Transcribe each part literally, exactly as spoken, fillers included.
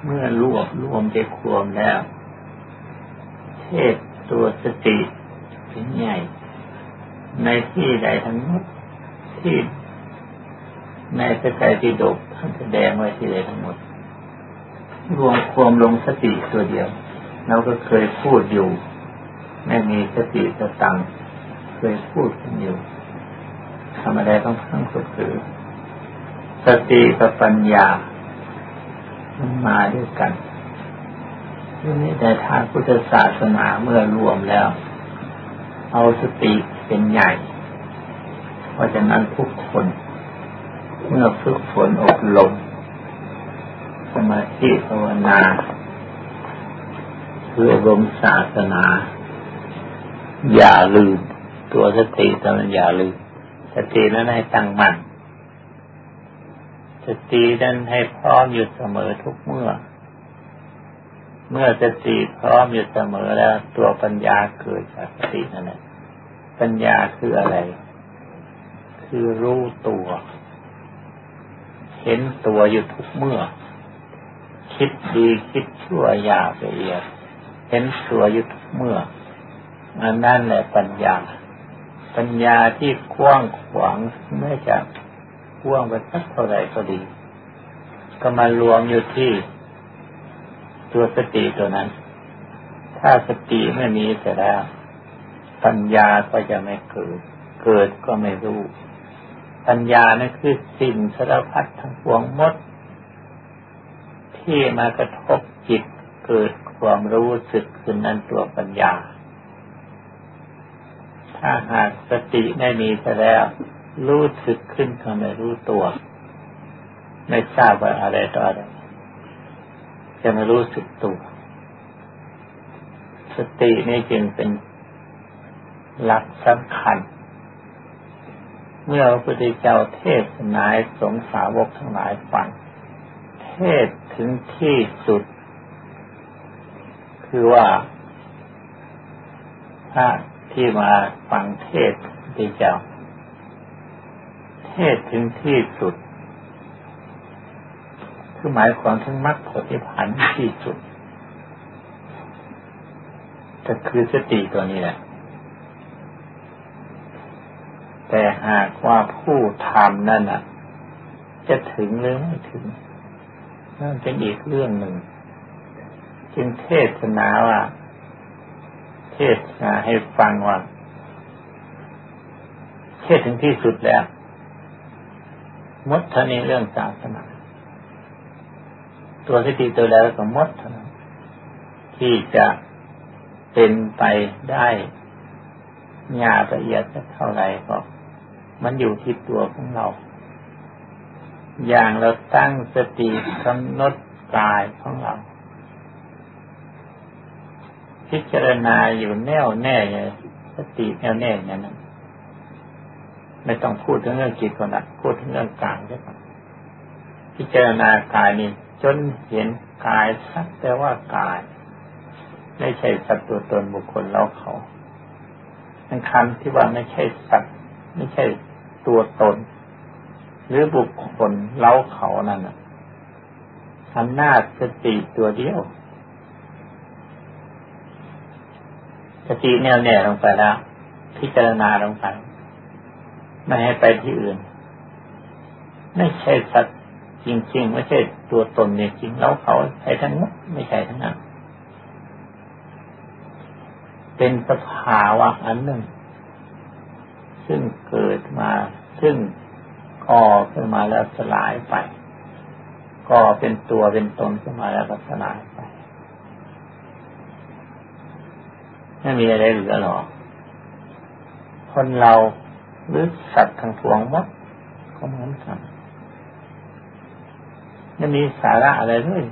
เมื่อรวบรวมใจความแล้วเทศตัวสติเป็นใหญ่ในที่ใดทั้งหมดที่ในพระไตรปิฎกท่านแสดงไว้ที่ใดทั้งหมดรวมความลงสติตัวเดียวเราก็เคยพูดอยู่ไม่มีสติสตังเคยพูดกันอยู่ทำอะไรต้องทั้งก็คือสติกับปัญญามันมาด้วยกันทีนี้ในทางพุทธศาสนาเมื่อรวมแล้วเอาสติเป็นใหญ่เพราะฉะนั้นทุกคนเมื่อฝึกฝนอบรมสมาธิภาวนาคืออบรมศาสนาอย่าลืมตัวสติแต่มันอย่าลืมสตินั้นให้ตั้งมั่นสตินั้นให้พร้อมอยู่เสมอทุกเมื่อเมื่อสติพร้อมอยู่เสมอแล้วตัวปัญญาเกิดจากสตินั่นแหละปัญญาคืออะไรคือรู้ตัวเห็นตัวอยู่ทุกเมื่อคิดดีคิดชั่วหยาบละเอียดเห็นตัวอยู่ทุกเมื่ออันนั้นแหละปัญญาปัญญาที่กว้างขวางไม่จะกว้างไปสักเท่าไหร่ก็ดีก็มารวมอยู่ที่ตัวสติตัวนั้นถ้าสติไม่มีเสร็จแล้วปัญญาก็จะไม่เกิดเกิดก็ไม่รู้ปัญญานั่นคือสิ่งสารพัดทั้งปวงหมดที่มากระทบจิตเกิดความรู้สึกขึ้นนั้นตัวปัญญาถ้าหากสติไม่มีเสร็จแล้วรู้สึกขึ้นก็ไม่รู้ตัวไม่ทราบว่าอะไรต่ออะไรจะไม่รู้สึกตัวสตินี่จึงเป็นหลักสำคัญเมื่อพระพุทธเจ้าเทศนาให้สงฆ์สาวกทั้งหลายฟังเทศถึงที่สุดคือว่าพระที่มาฟังเทศพระพุทธเจ้าเทศถึงที่สุดคือหมายความถึงมรรคผลนิพพานที่สุดก็คือสติตัวนี้แหละแต่หากว่าผู้ทำนั่นน่ะจะถึงหรือไม่ถึงนั่นเป็นอีกเรื่องหนึ่งจึงเทศนาว่าเทศนาให้ฟังว่าเทศถึงที่สุดแล้วหมดเท่านี้เรื่องศาสนาตัวสติตัวแล้วก็หมดเท่านั้นที่จะเป็นไปได้ยากละเอียดสักเท่าไหร่ก็มันอยู่ที่ตัวของเราอย่างเราตั้งสติกำหนดกายของเราพิจารณาอยู่แน่วแน่เลยสติแน่วแน่อย่างนั้นไม่ต้องพูดถึงเรื่องจิตก่อนนะพูดถึงเรื่องกายใช่ไหมพิจารณากายนี่จนเห็นกายสักแต่ว่ากายไม่ใช่สัตว์ตัวตนบุคคลเราเขาเป็นคำที่ว่าไม่ใช่สัตว์ไม่ใช่ตัวตนหรือบุคคลเราเขานั่นน่ะอำนาจสติตัวเดียวสติแน่วแน่ลงไปแล้วพิจารณาลงไปไม่ให้ไปที่อื่นไม่ใช่สัตว์จริงๆไม่ใช่ตัวตนเนี่ยจริงเราเขาใช่ทั้งหมดไม่ใช่ทั้งนั้นเป็นสภาวะอันหนึ่งซึ่งเกิดมาซึ่งก่อขึ้นมาแล้วสลายไปก่อเป็นตัวเป็นตนขึ้นมาแล้วก็สลายไปไม่มีอะไรเหลือหรอกคนเราหรือสัตว์ทั้งปวงหมดก็เหมือนกันไม่มีสาระอะไรเลย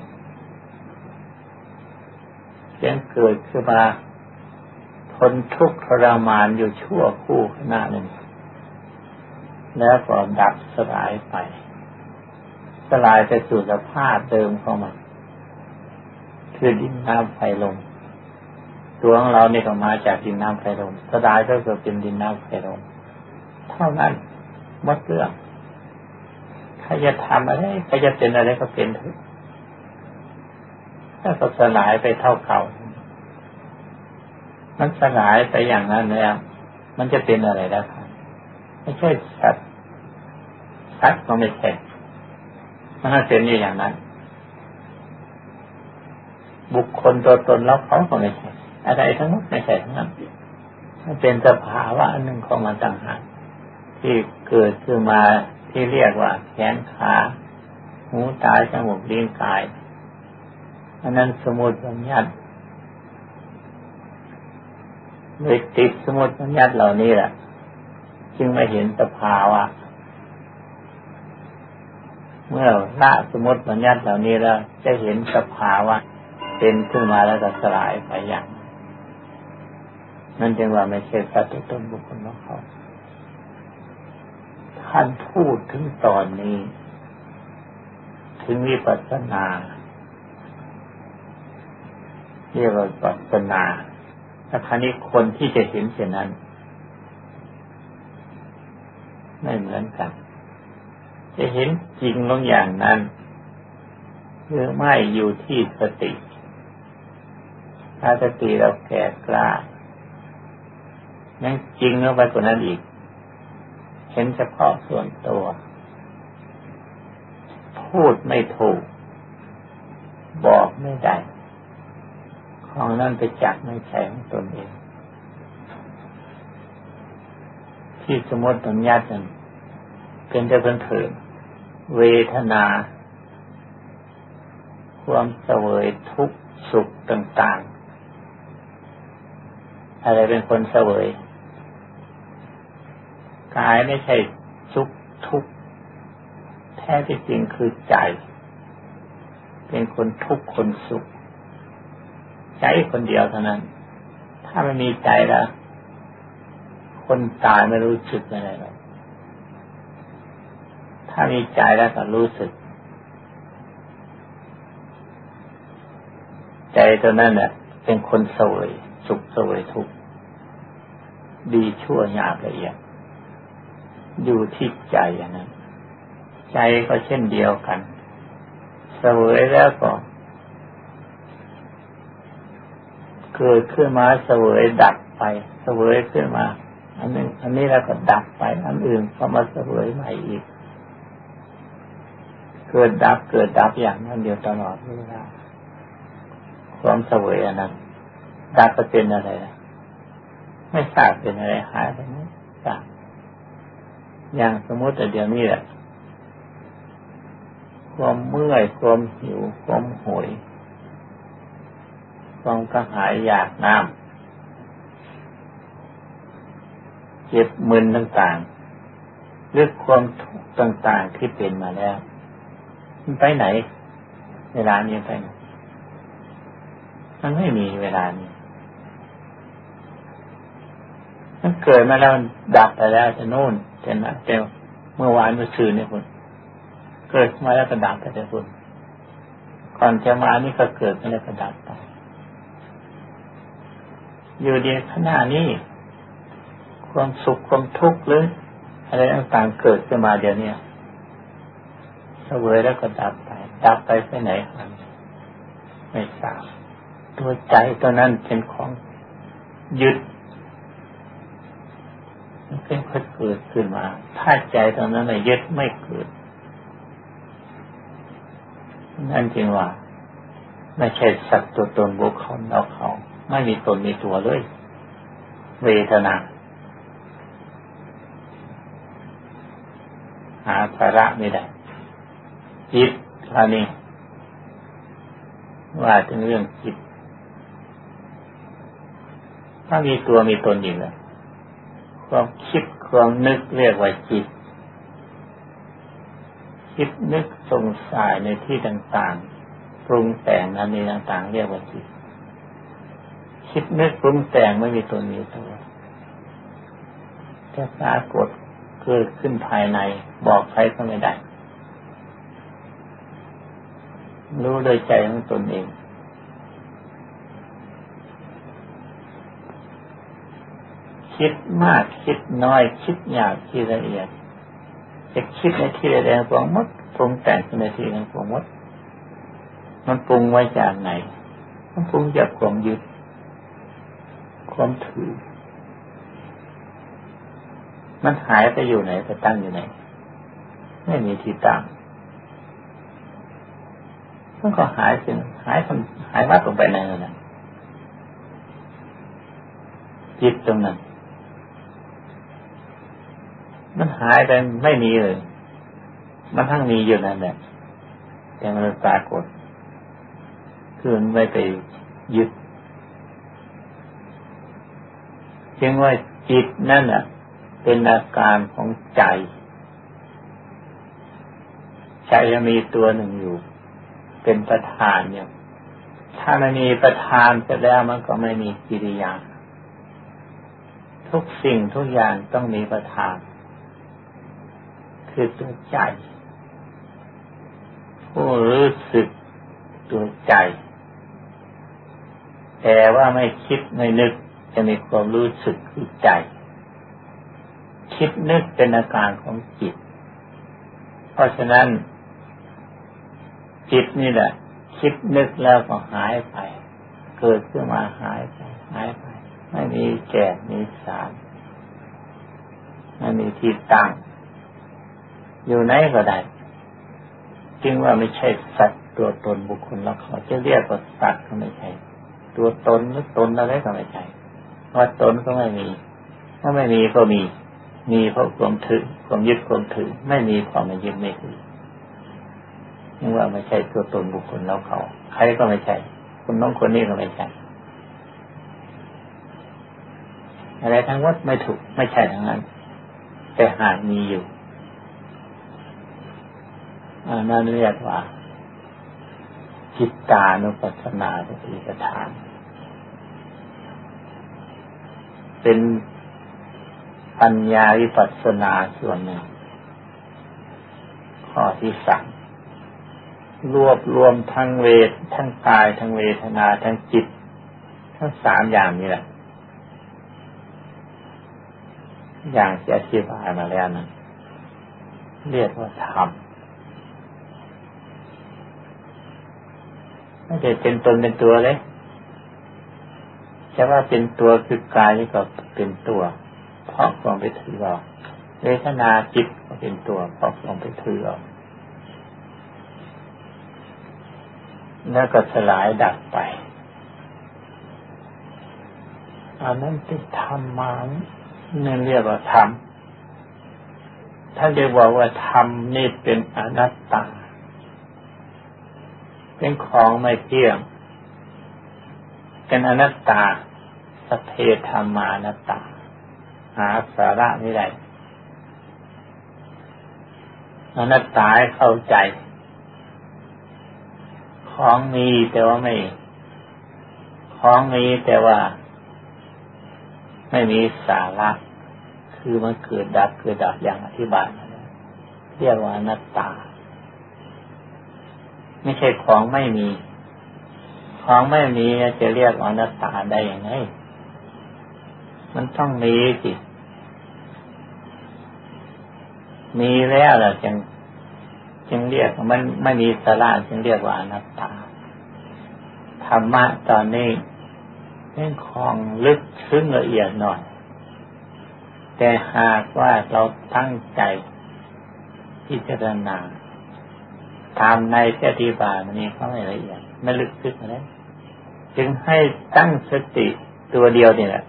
เพียงเกิดขึ้นมาทนทุกข์ทรมานอยู่ชั่วคู่ขณะหนึ่งแล้วก็ดับสลายไปสลายไปสู่สภาพเดิมของมันคือดินน้ำไฟลมตัวของเราเนี่ยก็มาจากดินน้ำไฟลมสลายก็คือเป็นดินน้ำไฟลมเท่านั้นหมดเรื่องใครจะทำอะไรใครจะเป็นอะไรก็เป็นเถอะแล้วก็สลายไปเท่าเก่ามันสลายไปอย่างนั้นแล้วมันจะเป็นอะไรแล้วครับไม่ใช่สัตว์สัตว์ก็ไม่ใช่มันเป็นอย่างนั้นบุคคลตัวตนแล้วเขาก็ไม่ใช่อะไรทั้งนั้นไม่ใช่ทั้งนั้นมันเป็นสภาวะหนึ่งของมันต่างหากที่เกิดขึ้นมาที่เรียกว่าแขนขาหูตาจมูกลิ้นกายอันนั้นสมุติบัญญัติโดยติดสมุติบัญญัติเหล่านี้แหละจึงไม่เห็นสภาวะเมื่อละสมุติบัญญัติเหล่านี้แล้วจะเห็นสภาวะเป็นขึ้นมาแล้วก็สลายไปอย่างนั่นจึงว่าไม่ใช่สัตว์ตัวตนบุคคลของเขาท่านพูดถึงตอนนี้ถึงวิปัสสนาเรียกว่าวิปัสสนาถ้าคราวนี้คนที่จะเห็นเช่นนั้นไม่เหมือนกันจะเห็นจริงลงอย่างนั้นหรือไม่อยู่ที่สติถ้าสติเราแก่กล้ายังจริงแล้วไปกว่านั้นอีกเห็นเฉพาะส่วนตัวพูดไม่ถูกบอกไม่ได้ของนั้นไปจักไม่ใช่ของตนเองที่สมมติบัญญัตินั้นเป็นแต่เพิ่นเถิดเวทนาความเสวยทุกข์สุขต่างๆอะไรเป็นคนเสวยกายไม่ใช่สุขทุกข์แท้ที่จริงคือใจเป็นคนทุกข์คนสุขใจคนเดียวเท่านั้นถ้าไม่มีใจแล้วคนตายไม่รู้สึกอะไรหรอกถ้ามีใจแล้วก็รู้สึกใจตัวนั้นเนี่ยเป็นคนเสวยสุขเสวยทุกข์ดีชั่วหยาบละเอียดอยู่ที่ใจอย่างนั้นใจก็เช่นเดียวกันเสวยแล้วก็เกิดขึ้นมาเสวยดับไปเสวยขึ้นมาอันนึงอันนี้แล้วก็ดับไปอันอื่นก็มาเสวยใหม่อีกเกิดดับเกิดดับอย่างนั้นเดียวตลอดเวลาความเสวยอันนั้นดับก็เป็นอะไรไม่ทราบเป็นอะไรหายไปไหมทราบอย่างสมมติแต่เดี๋ยวนี้แหละความเมื่อยความหิวความโหยความกระหายอยากน้ำเจ็บมึนต่างๆหรือความทุกข์ต่างๆที่เป็นมาแล้วมันไปไหนเวลานี้ไปไหนมันไม่มีเวลานี้มันเกิดมาแล้วดับไปแล้วจะโน่นจะนั่นจะเมื่อวานเมื่อคืนเนี่ยคุณเกิดมาแล้วก็ดับไปแต่คุณก่อนจะมานี่ก็เกิดมาแล้วก็ดับไปอยู่เดียวขณะนี้ความสุขความทุกข์หรืออะไรต่างๆเกิดขึ้นมาเดี๋ยวนี้เสวยแล้วก็ดับไปดับไปไปไหนครับไม่ทราบตัวใจตัวนั้นเป็นของยึดมันเพิ่งเกิดขึ้นมาถ้าใจตัวนั้นไม่ยึดไม่เกิดนั่นจริงว่าไม่ใช่สัตว์ตัวตนบุคคลเราเขาไม่มีตนมีตัวเลยเวทนาหาภาระไม่ได้จิตคราวนี้ว่าถึงเรื่องจิตถ้ามีตัวมีตนอยู่แล้วความคิดความนึกเรียกว่าจิตคิดนึกสงสัยในที่ต่างๆปรุงแต่งนั้นในต่างๆเรียกว่าจิตคิดนึกปรุงแต่งไม่มีตนมีตัวจะปรากฏเกิดขึ้นภายในบอกใครก็ไม่ได้รู้โดยใจของตนเองคิดมากคิดน้อยคิดหยาบคิดละเอียดจะคิดในที่ใดๆปรุงหมดปรุงแต่งในที่ใดๆปรุงหมดมันปรุงไว้จากไหนมันปรุงจากความยึดความถือมันหายไปอยู่ไหนไปตั้งอยู่ไหนไม่มีที่ตั้งมันก็หายไปหายหายวัดลงไปในนั้นจิตตรงนั้นมันหายไปไม่มีเลยมันทั้งมีอยู่นั่นแหละแต่มันปรากฏคือมันไม่ไปยึดจึงว่าจิตนั่นน่ะเป็นอาการของใจใจจะมีตัวหนึ่งอยู่เป็นประธานอยู่ถ้าไม่มีประธานเสร็จแล้วมันก็ไม่มีกิริยาทุกสิ่งทุกอย่างต้องมีประธานคือตัวใจผู้รู้สึกตัวใจแต่ว่าไม่คิดไม่นึกจะมีความรู้สึกคือใจคิดนึกเป็นอาการของจิตเพราะฉะนั้นจิตนี่แหละคิดนึกแล้วก็หายไปเกิดขึ้นมาหายไปหายไปไม่มีแก่มีสารไม่มีที่ตั้งอยู่ไหนก็ได้จึงว่าไม่ใช่สัตว์ตัวตนบุคคลแล้วเขาจะเรียกว่าสัตว์ก็ไม่ใช่ตัวตนหรือตนอะไรก็ไม่ใช่เพราะตนก็ไม่มีถ้าไม่มีก็มีมีเพราะความถือความยึดความถือไม่มีความไม่ยึดไม่ถือจึงว่าไม่ใช่ตัวตนบุคคลแล้วเขาใครก็ไม่ใช่คนน้องคนนี้ก็ไม่ใช่อะไรทั้งหมดไม่ถูกไม่ใช่ทั้งนั้นแต่หากมีอยู่อ่านั่นเรียกว่าจิตตานุปัสสนาสติปัฏฐานเป็นปัญญาวิปัสสนาส่วนหนึ่งข้อที่สามรวบรวมทั้งเวททั้งกายทั้งเวทนาทั้งจิตทั้งสามอย่างนี้แหละอย่างที่อธิบายมาแล้วนะเรียกว่าธรรมไม่ใช่เป็นตนเป็นตัวเลยจะว่าเป็นตัวคือกายนี่ก็เป็นตัวเพราะความไปถือเอาเวทนาจิตก็เป็นตัวเพราะความไปถือเอาแล้วก็สลายดับไปอันนั้นเป็นธรรมะนั่นเรียกว่าธรรมถ้าจะบอกว่าธรรมนี่เป็นอนัตตาเป็นของไม่เที่ยงเป็นอนัตตาสัพเพธัมมานัตตาหาสาระไม่ได้อนัตตาให้เข้าใจของมีแต่ว่าไม่ของมีแต่ว่าไม่มีสาระคือมันเกิดดับเกิดดับอย่างอธิบายเรียกว่าอนัตตาไม่ใช่ของไม่มีของไม่มีจะเรียกว่าอนัตตาได้อย่างไรมันต้องมีสิมีแล้วล่ะจึงจึงเรียกมันไม่มีสาระจึงเรียกว่าอนัตตาธรรมะตอนนี้เป็นของลึกซึ้งละเอียดหน่อยแต่หากว่าเราตั้งใจพิจารณาตามในที่อธิบายมันนี้เขาไม่ละเอียดไม่ลึกซึ้งเลยจึงให้ตั้งสติตัวเดียวนี่แหละ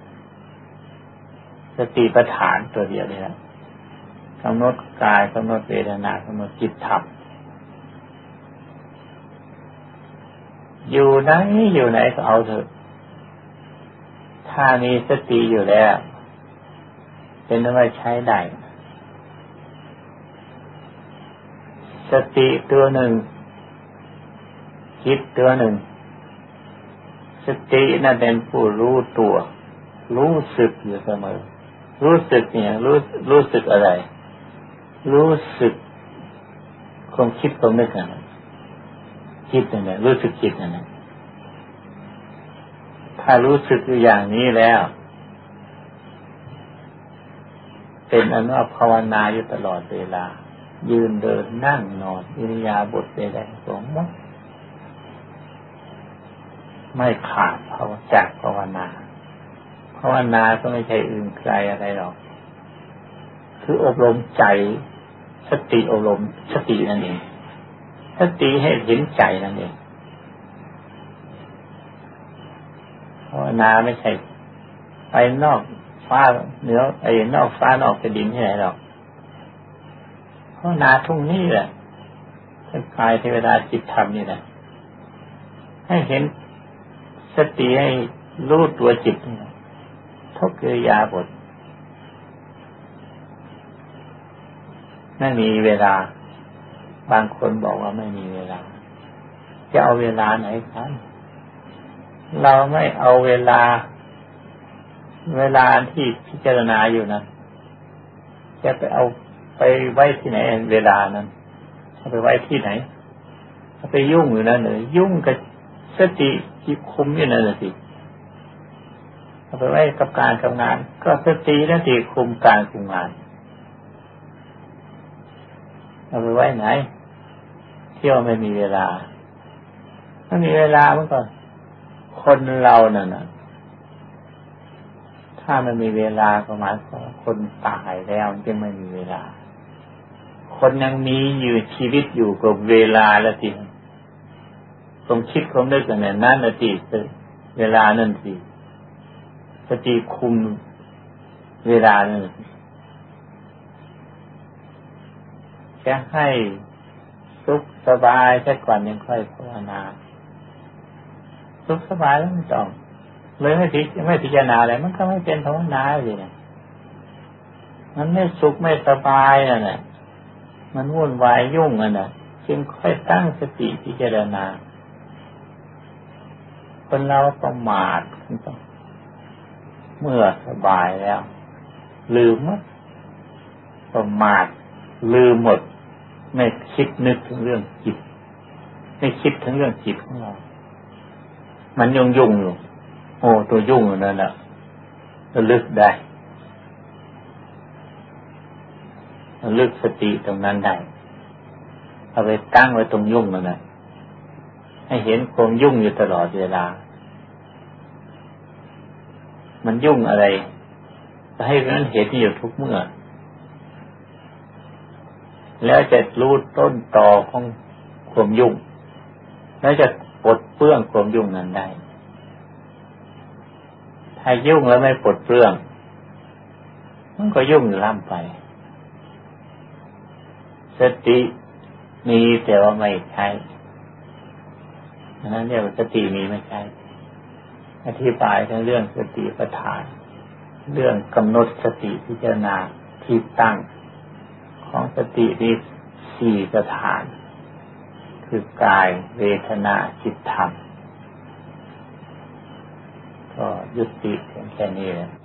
สติปัฏฐานตัวเดียวนี่แหละกำหนดกายกำหนดเวทนากำหนดจิตธรรมอยู่ไหนอยู่ไหนก็เอาเถอะถ้ามีสติอยู่แล้วเป็นว่าใช้ได้สติตัวหนึ่งจิตตัวหนึ่งสตินั่นเป็นผู้รู้ตัวรู้สึกอยู่เสมอรู้สึกเนี่ยรู้รู้สึกอะไรรู้สึกความคิดความนึกอะไรคิดนั่นแหละรู้สึกคิดนั่นแหละถ้ารู้สึกอยู่อย่างนี้แล้วเป็นอนุภาวนาอยู่ตลอดเวลายืนเดินนั่งนอนอิริยาบถใดๆของมันไม่ขาดภาวะจากภาวนาภาวนาก็ไม่ใช่อื่นไกลอะไรหรอกคืออบรมใจสติอบรมสตินั่นเองสติให้เห็นใจนั่นเองภาวนาไม่ใช่ไปนอกฟ้าเหนือไอ้นอกฟ้านอกแผ่นดินที่ไหนหรอกภาวนาทุ่งนี้แหละทั้งกายเทวดาจิตธรรมนี่แหละให้เห็นสติให้รู้ตัวจิตนี่ทุกกิริยาบทไม่มีเวลาบางคนบอกว่าไม่มีเวลาจะเอาเวลาไหนครับเราไม่เอาเวลาเวลาที่พิจารณาอยู่นั้นจะไปเอาไปไว้ที่ไหนเวลานั้นเอาไปไว้ที่ไหนเอาไปยุ่งอยู่นั่นเลยยุ่งกับสติที่คุมอยู่นั่นสิเอาไปไว้กับการทำงานก็สตินั่นสิคุมการคุมงานเอาไปไว้ไหนเที่ยวไม่มีเวลาถ้ามีเวลามันก็คนเรานั่นน่ะถ้ามันมีเวลาประมาณคนตายแล้วมันจึงไม่มีเวลาคนยังมีอยู่ชีวิตอยู่กับเวลาแล้วทีต้องคิดความนึกอย่างนั้นนะทีเวลานั่นสิสติคุมเวลานั่นจะให้สุขสบายแค่ก่อนยังค่อยภาวนาสุขสบายแล้วไม่ต้องเลยไม่พิจไม่พิจารณาอะไรมันก็ไม่เป็นภาวนาเลยนะมันไม่สุขไม่สบายน่ะนะมันวุ่นวายยุ่งอ่ะนะจึงค่อยตั้งสติพิจารณาคนเราประมาทเมื่อสบายแล้วลืมหมดประมาทลืมหมดไม่คิดนึกถึงเรื่องจิตไม่คิดถึงเรื่องจิตของเรามันยุ่งยุ่งอยู่โอ้ตัวยุ่งนั่นแหละระลึกได้ระลึกสติตรงนั้นได้เอาไปตั้งไว้ตรงยุ่งนั่นแหละให้เห็นความยุ่งอยู่ตลอดเวลามันยุ่งอะไรจะให้นั้นเห็นอยู่ทุกเมื่อแล้วจะรู้ต้นตอของความยุ่งแล้วจะปลดเปลื้องความยุ่งนั้นได้ถ้ายุ่งแล้วไม่ปลดเปลื้องมันก็ยุ่งอยู่ล่ำไปสติมีแต่ว่าไม่ใช่ดังนั้นเรียกว่าสติมีไม่ใช่อธิบายทั้งเรื่องสติปัฏฐานเรื่องกำหนดสติพิจารณาที่ตั้งของสติที่สี่สถานคือกายเวทนาจิตธรรมก็ยุติเพียงแค่นี้แหละ